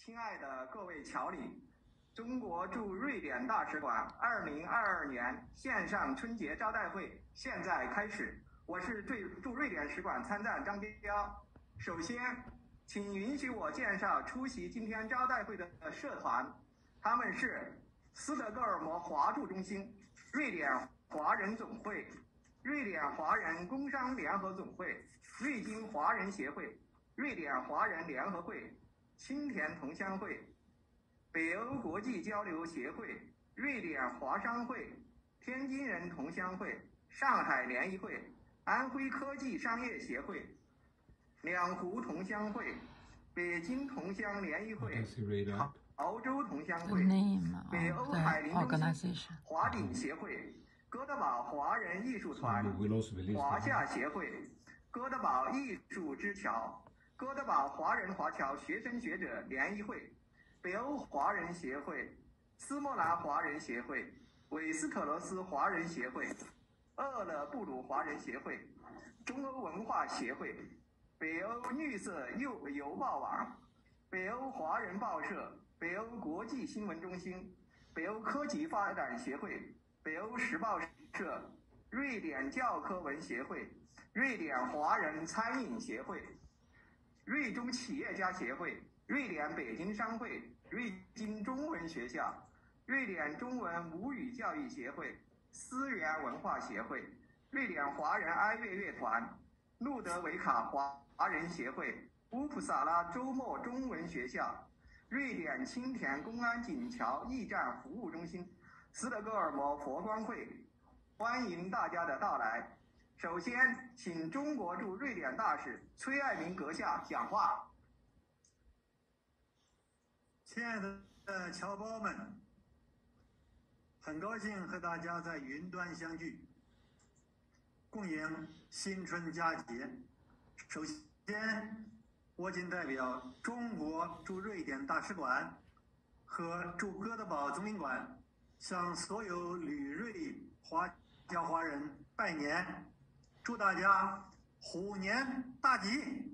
亲爱的各位侨领，中国驻瑞典大使馆2022年线上春节招待会现在开始。我是驻瑞典使馆参赞张彪。首先，请允许我介绍出席今天招待会的社团，他们是斯德哥尔摩华驻中心、瑞典华人总会、瑞典华人工商联合总会、瑞金华人协会、瑞典华人联合会、青田同乡会、北欧国际交流协会、瑞典华商会、天津人同乡会、上海联谊会、安徽科技商业协会、两湖同乡会、北京同乡联谊会、澳洲同乡会、北欧海林中心、华鼎协会、哥德堡华人艺术团、华夏协会、哥德堡艺术之桥、哥德堡华人华侨学生学者联谊会、北欧华人协会、斯莫兰华人协会、韦斯特罗斯华人协会、厄勒布鲁华人协会、中欧文化协会、北欧绿色邮报网、北欧华人报社、北欧国际新闻中心、北欧科技发展协会、北欧时报社、瑞典教科文协会、瑞典华人餐饮协会、瑞中企业家协会、瑞典北京商会、瑞金中文学校、瑞典中文母语教育协会、思源文化协会、瑞典华人哀乐乐团、路德维卡华人协会、乌普萨拉周末中文学校、瑞典青田公安警桥驿站服务中心、斯德哥尔摩佛光会，欢迎大家的到来。首先，请中国驻瑞典大使崔爱民阁下讲话。 亲爱的侨胞们，很高兴和大家在云端相聚，共迎新春佳节。首先，我谨代表中国驻瑞典大使馆和驻哥德堡总领馆，向所有旅瑞华侨华人拜年，祝大家虎年大吉！